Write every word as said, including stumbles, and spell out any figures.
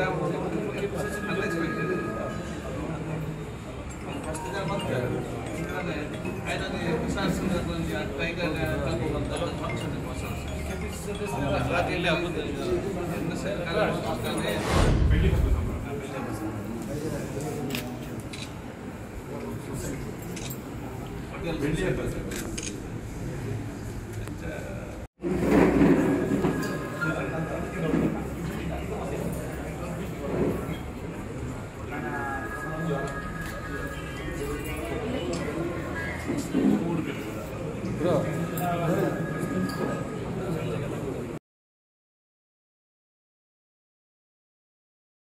unexpected. First time ಮತ್ತೆ ಐದನೇ ಸಂದರ್ಭದಲ್ಲಿ ಟೈಗರ್ ತಗೊಂಡಂತ ಫಂಕ್ಷನ್ ವಾಸಸ್ ರಾತ್ರಿಯಲ್ಲಿ ಆಗುತ್ತದೆ ಎಂದು ಸರ್ಕಾರ ಮಾಡ್ತಾನೆ ಬೆಳ್ಳಿ ಹಬ್ಬ ಬೆಳ್ಳಿ ಹಬ್ಬ Bro,